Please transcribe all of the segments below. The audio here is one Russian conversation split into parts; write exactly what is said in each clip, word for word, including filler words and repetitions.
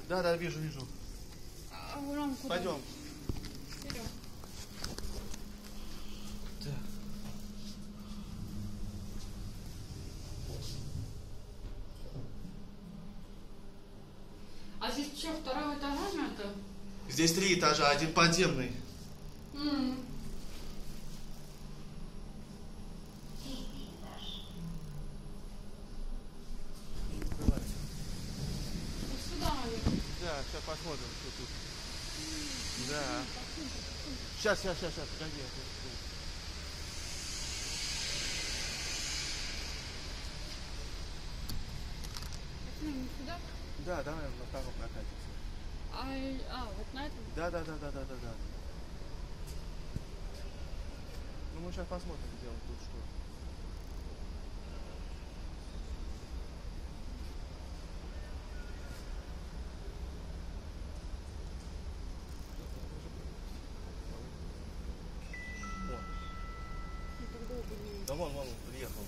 Да, да, вижу, вижу. А, Ром, куда? Пойдем. Вперед. Так. А здесь что, второго этажа нету? Здесь три этажа, один подземный. М. Сюда, наверное. Да, сейчас посмотрим, что тут. Да. Сейчас, сейчас, сейчас, сейчас, погоди. я тут- Почему не сюда? Да, давай во втором прокатимся. А, а, вот на этом? Да, да, да, да, да, да, да. Ну мы сейчас посмотрим, где он тут что. Ну, так долго не... Да вон, вон, он приехал.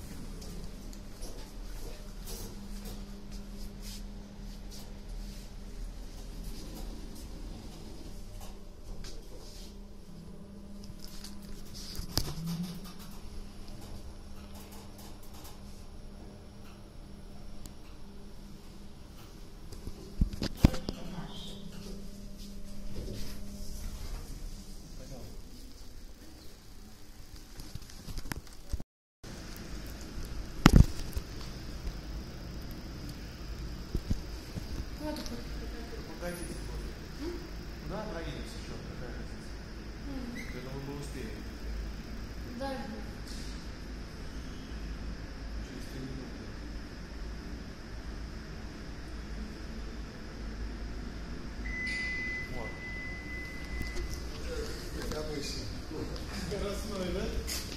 Вот такой. Погодите. Куда проедемся еще? Какая разница? Я думаю, мы успеем. Дальше. Через три минуты. Вот. Как обычно. Скоростной, да?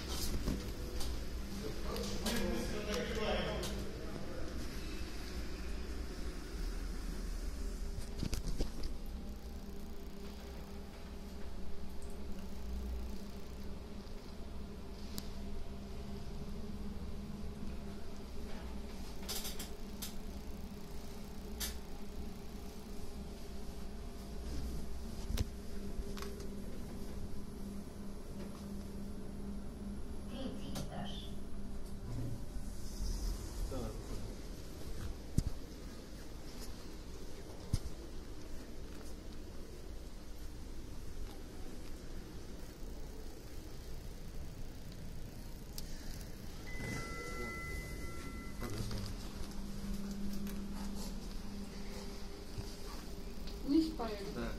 Вниз поедем. Да.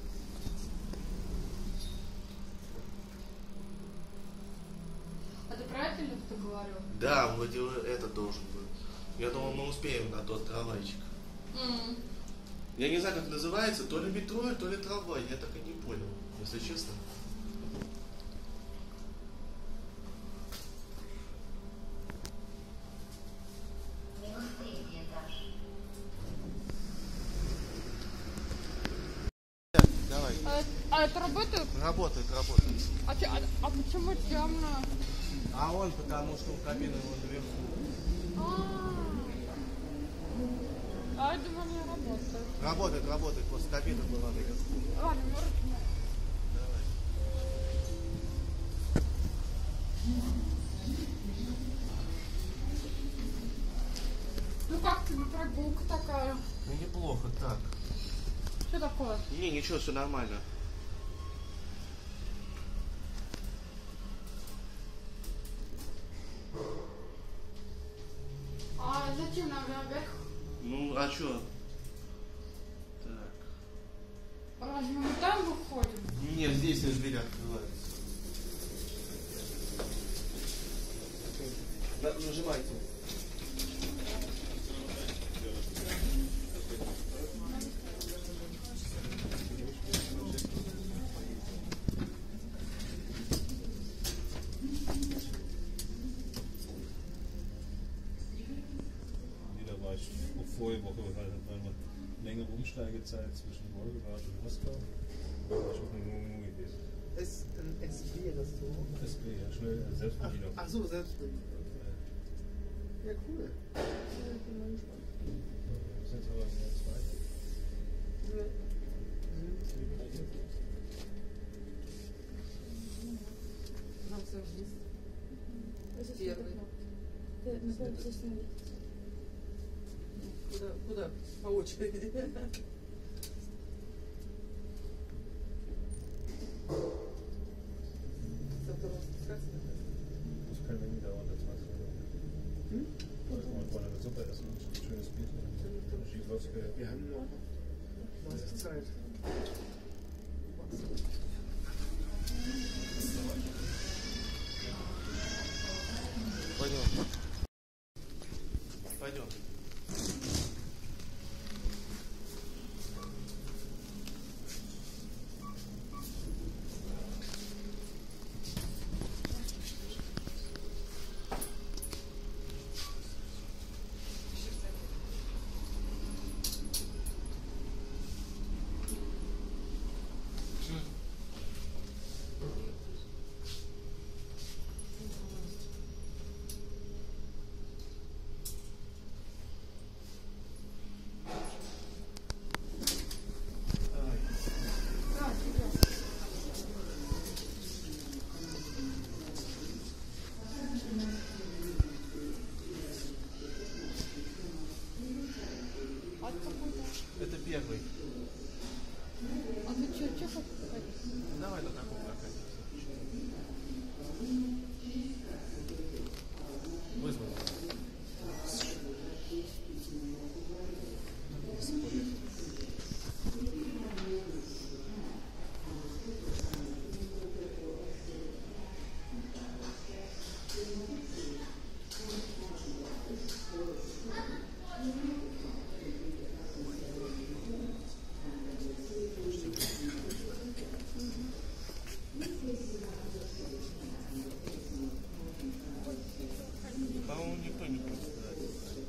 А ты про это лифт говорил? Да, вроде этот должен был. Я думал, мы успеем на тот трамвайчик. М. Я не знаю, как называется, то ли метро, то ли трамвай. Я так и не понял, если честно. Давай. А, а это работает? Работает, работает. А, че- а, а почему темно? А он, потому что у кабины вон наверху. А, а я думаю, не работает. Работает, работает. Просто кабина была наверху. Ладно, может, нет. Давай. Ну как тебе прогулка такая? Ну неплохо, так. Что такое? Не, ничего, все нормально. А зачем нам наверх? Ну, а что? Так. Разве мы там выходим? Нет, здесь двери открываются. Да, нажимайте. Vorige Woche halt eine längere Umsteigezeit zwischen Wolgograd und Moskau. Da war schon eine Mumu gewesen. Es, ein S B-Restaurant. S B, ja, schnell, also Selbstbedienung. Ach so, Selbstbedienung. Ja, cool. Ja, ich bin mal gespannt. Wir sind aber in der zweiten. Нам все вниз. Первый. Куда, куда? По очереди. Со второго спускаться? Das können wir nie dauern, das weiß ich nicht. Wir wollen eine Suppe essen und ein schönes Bier trinken. Schiedlowske. Wir haben noch massig Zeit. Пойдем. Пойдем. Это первый. А ты что, что хотите? Давай на таком прокате. Вызвали. По-моему, никто не будет страдать.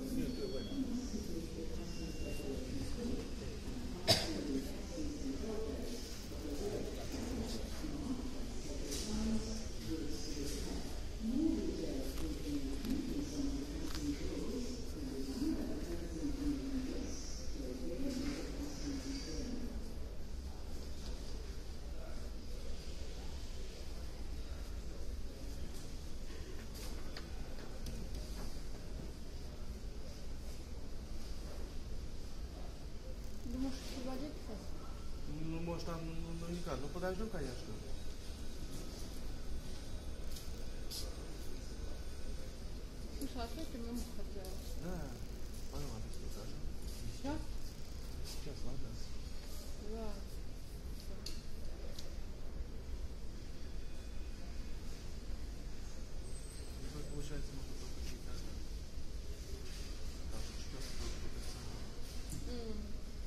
Думаешь, освободиться? Ну, может, там, ну, ну, никак. Ну, подождем, конечно. Слушай, а что ты мимо хотела? Да. Потом адрес покажу. Сейчас? Сейчас, ладно. Да. Ну, получается, можно только чуть-чуть оставить. Так, четвертый будет это самое. М.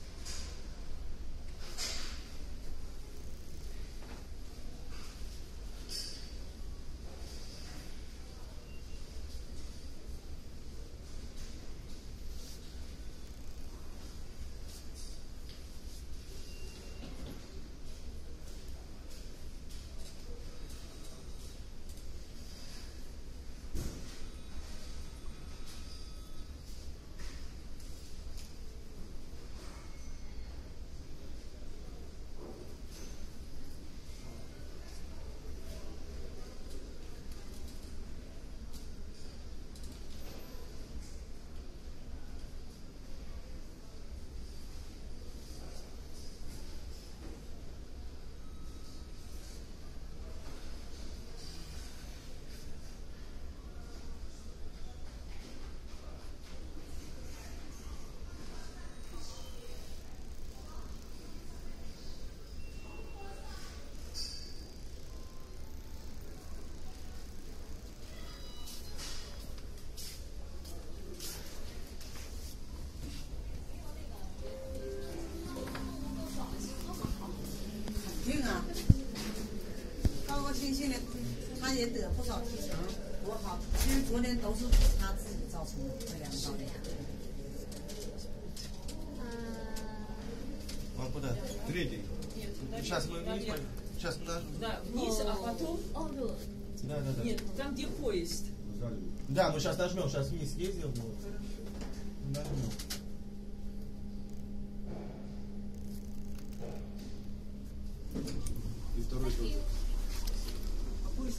庆幸的，他也得不少提成，多好！其实昨天都是他自己造成的这两道梁。 Он куда? Третий. Сейчас мы вниз пойдем. Сейчас мы даже... Да, вниз, а потом... Да, да, да. Нет, там где поезд. Да, мы сейчас нажмем. Сейчас вниз ездим. Вот. Нажмем.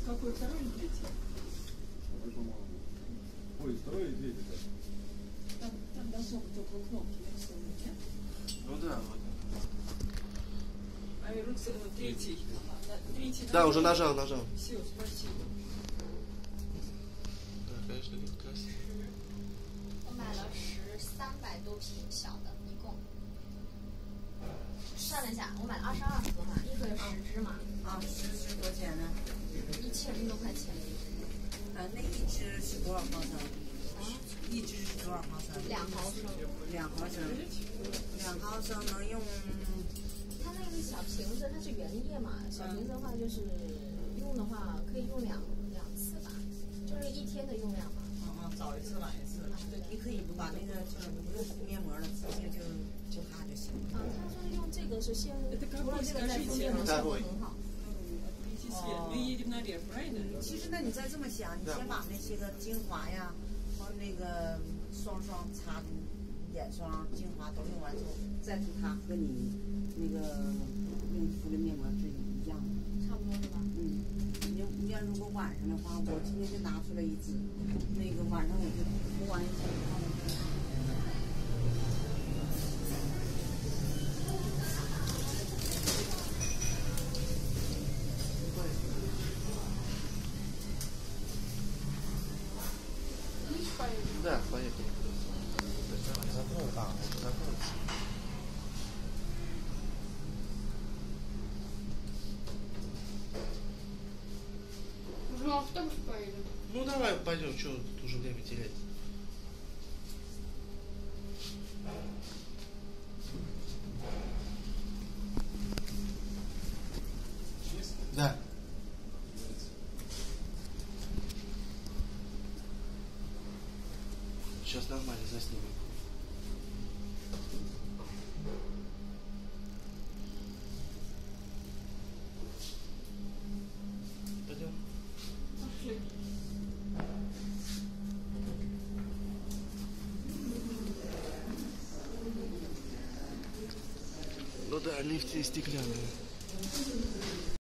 Какой второй или третий? Второй, по-моему. Ой, второй и третий, да. Там, там должно быть около кнопки нарисовано, нет? Ну да, вот. А Ирун, третий. На- Третий. Да, уже нажал, нажал. Все, спасибо. Да, конечно, это красиво. 我买了十三百多瓶小的，一共算了一下，我买了二十二盒嘛，一盒有十支嘛， 啊，十支多少钱呢？ 一千多块钱。 呃，那一支是多少毫升？一支是多少毫升？ 两毫升。 两毫升，两毫升能用。 它那个小瓶子它是原液嘛，小瓶子的话就是用的话可以用两两次吧，就是一天的用量嘛。 嗯嗯，早一次晚一次。对，你可以不把那个就是不用敷面膜了，直接就就它就行。 啊，他说用这个是先涂了这个再敷面膜， 再效果很好。 Видите свет. Мы едем наверх, правильно? 其实呢，你再这么想，你先把那些个精华呀和那个双双擦涂眼霜、精华都用完之后，再涂它和你那个用敷的面膜是一样的。 差不多是吧？ 嗯，你要你要如果晚上的话，我今天就拿出来一支，那个晚上我就涂完一下以后。 Да, поехали. Закрыл, а, вот закрыл. Уже на автобус поедем. Ну давай пойдем, что тут уже время терять. Да. Сейчас нормально заснимем. Пойдем. Пошли. Ну да, лифты стеклянные.